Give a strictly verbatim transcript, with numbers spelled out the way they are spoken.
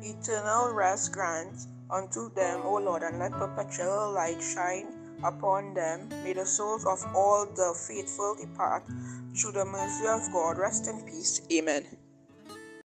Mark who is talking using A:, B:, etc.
A: Eternal rest grant unto them, O Lord, and let perpetual light shine upon them. May the souls of all the faithful depart through the mercy of God. Rest in peace. Amen.